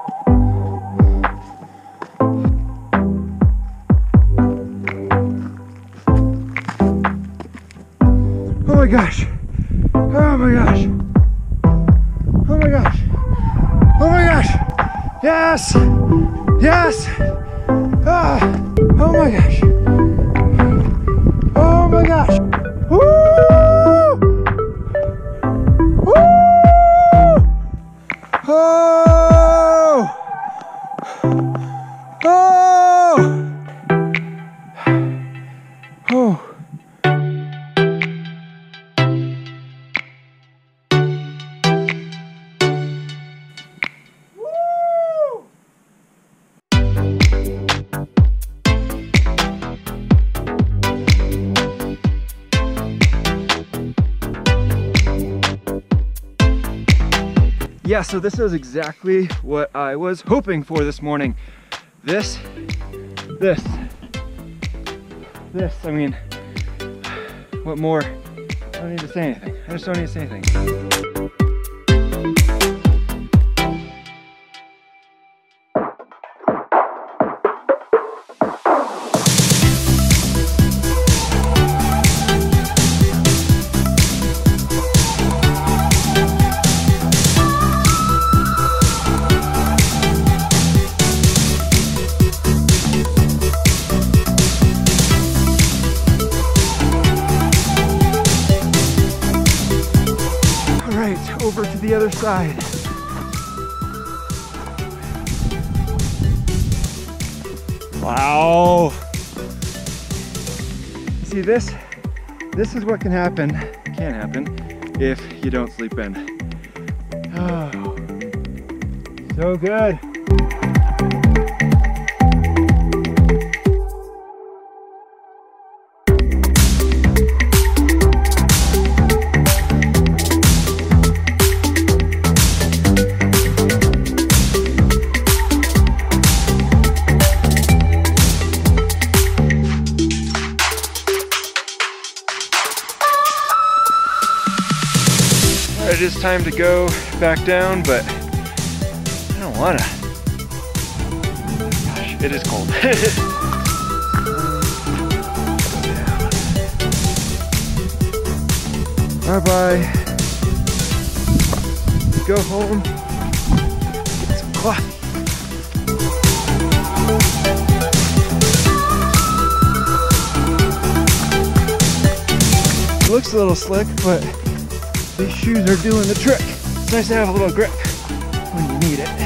Oh my gosh. Oh my gosh. Oh my gosh. Oh my gosh. Yes. Yes. Ah. Oh my gosh. Oh my gosh. Woo! Woo! Oh! Oh! Oh! Yeah, so this is exactly what I was hoping for this morning. This, I mean, what more? I don't need to say anything. I just don't need to say anything. Over to the other side. Wow. See, this is what can happen if you don't sleep in. Oh, so good. It is time to go back down, but I don't wanna. Gosh, it is cold. Bye-bye. Go home, get some coffee. It looks a little slick, but these shoes are doing the trick. It's nice to have a little grip when you need it.